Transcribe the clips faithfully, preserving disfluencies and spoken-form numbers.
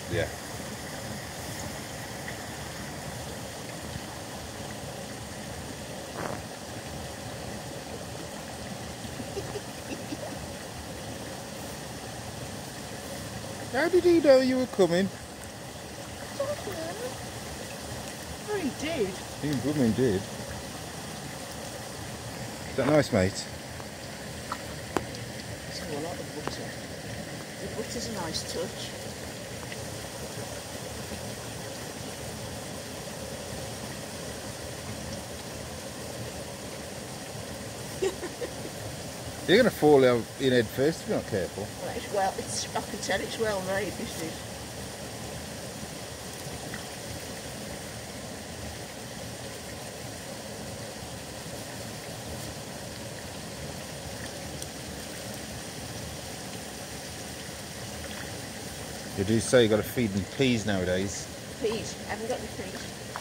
Yeah. How did he know you were coming? I don't know. Oh, he did. He blooming did. Is that nice, mate? So I like the butter. The butter's a nice touch. You're going to fall out in head first if you're not careful. Well, it's well, it's, I can tell it's well made, this is. You do say you got to feed them peas nowadays. Peas, I haven't got any peas.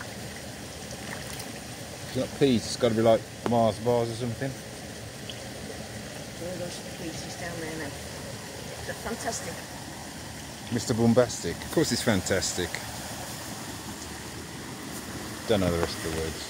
If you've got peas, it's got to be like Mars bars or something. There are those pieces down there now. They're fantastic. Mister Bombastic. Of course it's fantastic. Don't know the rest of the words.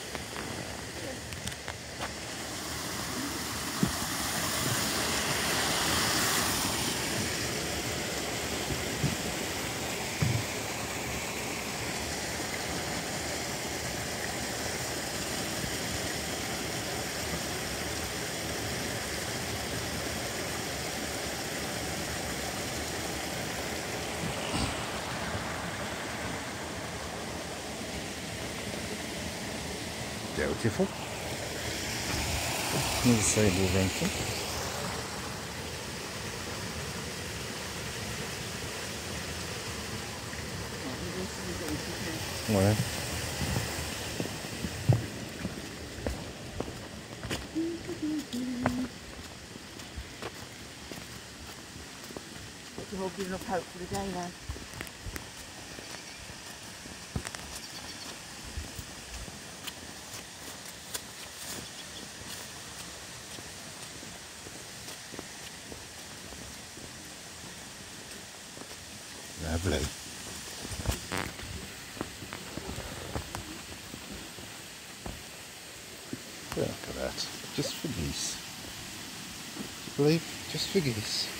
Beautiful. Another sable rental. Well. You're all giving up hope for the day now. Lovely. Look at that. Just for geese. Believe? Just for geese.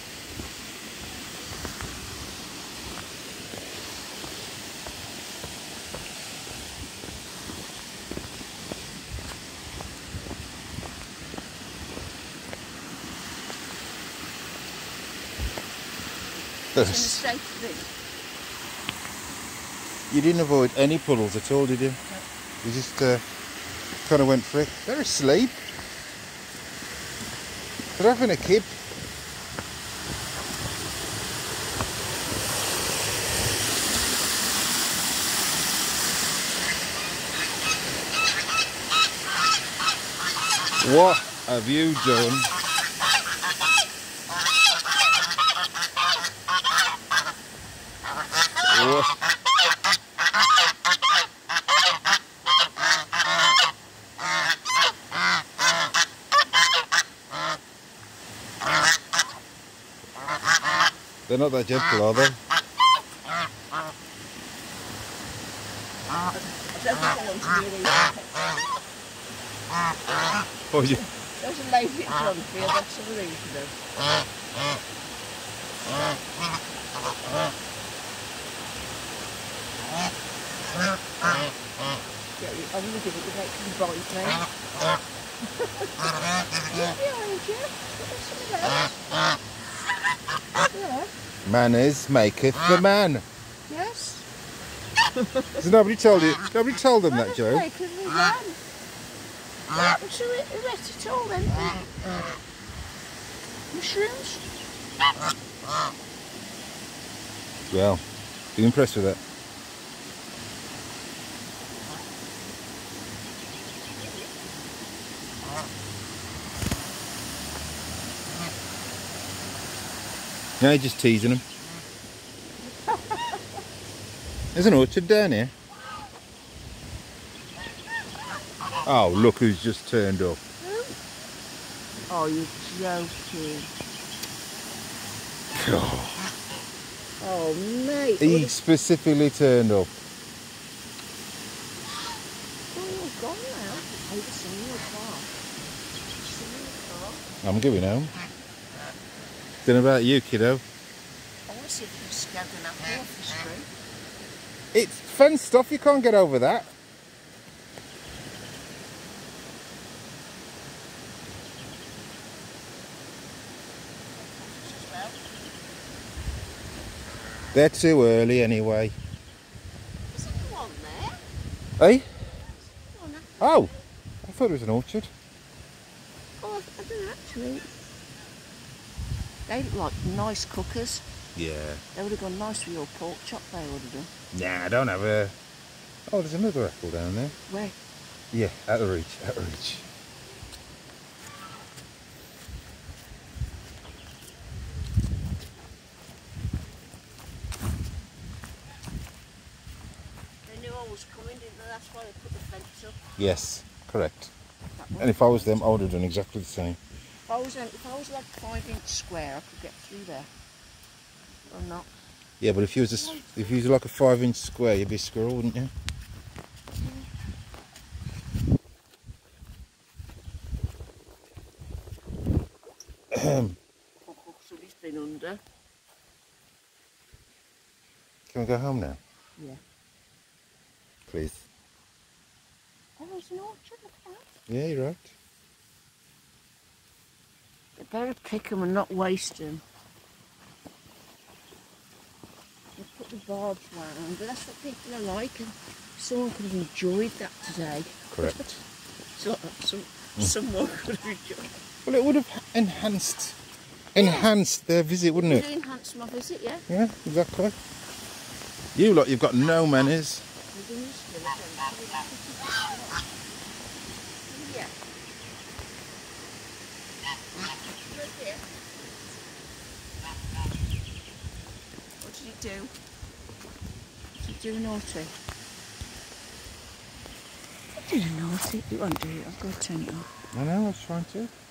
This. You didn't avoid any puddles at all, did you? No. You just uh, kind of went for it. They're asleep. They're having a kip. What have you done? What? They're not that gentle, are they? Oh, yeah. There's a lady at Longfield, that's some of these, you know. Yeah, I'm going to give it the next and bite me. Yeah, behind you. There's some of those. Yeah. Manners maketh the man. Yes. Has nobody told you? Nobody told them that, Joe. Maketh the man. Yeah, so it, it read it all then. Mushrooms. Well, be impressed with that. Now you're just teasing them. There's an orchard down here. Oh, look who's just turned up. Oh, you're joking. Oh. Oh, mate. He specifically turned up. Oh, gone now. Oh, it's in your car. It's in your car. I'm going home. Don't know about you, kiddo. I want to see if you can scan an apple off the screw. It's fenced off, you can't get over that. They're too early anyway. Is there one there? Eh? One there? Oh, I thought it was an orchard. Oh, I don't know, actually. They look like nice cookers. Yeah. They would have gone nice with your pork chop, they would have done. Nah, I don't have a... Oh, there's another apple down there. Where? Yeah, out of reach, out of reach. They knew I was coming, didn't they? That's why they put the fence up. Yes, correct. And if I was them, I would have done exactly the same. If I was, if I was like five inch square, I could get through there. Or not. Yeah, but if you was a, if you was like a five inch square, you'd be a squirrel, wouldn't you? Oh, somebody's been under. Can we go home now? Yeah. Please. Oh, there's an orchard, look at that. Yeah, you're right. They better pick them and not waste them. They put the barbs round, but that's what people are like, and someone could have enjoyed that today. Correct. So, some, someone could have enjoyed. Well, it would have enhanced, enhanced their visit, wouldn't It it? would enhance my visit, yeah. Yeah, exactly. You lot, you've got no manners. Yeah. What did he do? Did he do naughty? He did naughty. It won't do it. I've got to turn it off. I know, I was trying to.